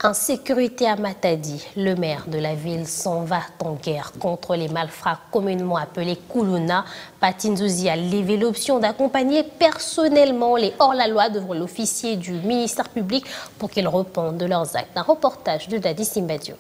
Insécurité à Matadi, le maire de la ville s'en va en guerre contre les malfrats communément appelés Koulouna. Patinzouzi a levé l'option d'accompagner personnellement les hors-la-loi devant l'officier du ministère public pour qu'ils répondent de leurs actes. Un reportage de Dadi Simbadio.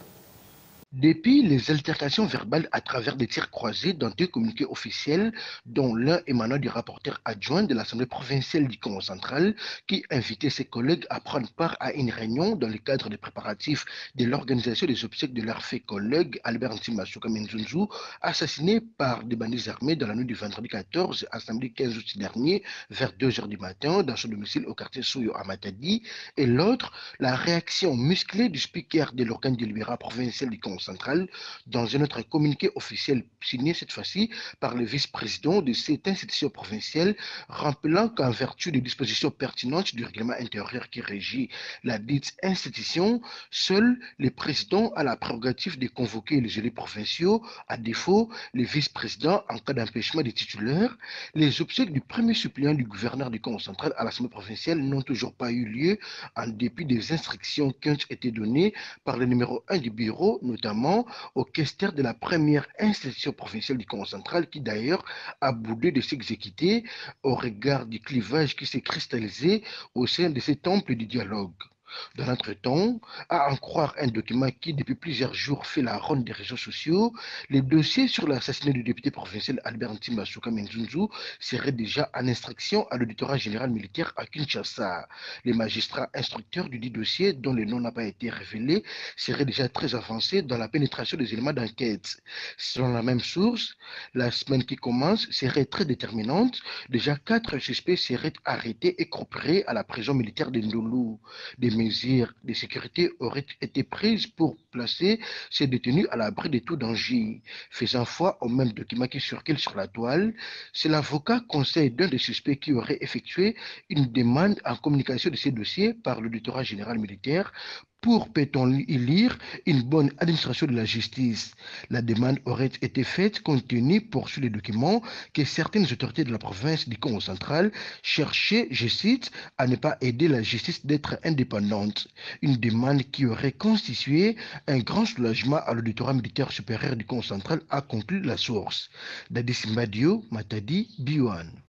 Depuis les altercations verbales à travers des tirs croisés dans deux communiqués officiels, dont l'un émanant du rapporteur adjoint de l'Assemblée provinciale du Congo central, qui invitait ses collègues à prendre part à une réunion dans le cadre des préparatifs de l'organisation des obsèques de leur fait collègue Albert Ntimasuka Menzunzu, assassiné par des bandits armés dans la nuit du vendredi 14 à samedi 15 août dernier, vers 2 heures du matin, dans son domicile au quartier Souyo à Matadi, et l'autre, la réaction musclée du speaker de l'organe délibérant provincial du Congo centrale dans un autre communiqué officiel signé cette fois-ci par le vice-président de cette institution provinciale, rappelant qu'en vertu des dispositions pertinentes du règlement intérieur qui régit la dite institution, seul le président a la prérogative de convoquer les élus provinciaux, à défaut, les vice-présidents en cas d'empêchement des titulaires. Les obsèques du premier suppléant du gouverneur du Congo central à l'Assemblée provinciale n'ont toujours pas eu lieu en dépit des instructions qui ont été données par le numéro 1 du bureau, notamment au questeur de la première institution provinciale du Congo central, qui d'ailleurs a boudé de s'exécuter au regard du clivage qui s'est cristallisé au sein de ces temples du dialogue. Dans notre temps, à en croire un document qui, depuis plusieurs jours, fait la ronde des réseaux sociaux, les dossiers sur l'assassinat du député provincial Albert Ntimasuka Menzunzu seraient déjà en instruction à l'auditorat général militaire à Kinshasa. Les magistrats instructeurs du dit dossier, dont le nom n'a pas été révélé, seraient déjà très avancés dans la pénétration des éléments d'enquête. Selon la même source, la semaine qui commence serait très déterminante. Déjà 4 suspects seraient arrêtés et coopérés à la prison militaire de Ndolo. Des mesures de sécurité auraient été prises pour placer ces détenus à l'abri de tout danger. Faisant foi au même document qui circule sur la toile, c'est l'avocat conseil d'un des suspects qui aurait effectué une demande en communication de ces dossiers par l'auditorat général militaire pour, peut-on y lire, une bonne administration de la justice. La demande aurait été faite compte tenu, poursuit les documents, que certaines autorités de la province du Congo central cherchaient, je cite, à ne pas aider la justice d'être indépendante. Une demande qui aurait constitué un grand soulagement à l'auditorat militaire supérieur du Congo central, a conclu la source. Dadi Simbadio, Matadi, Biouane.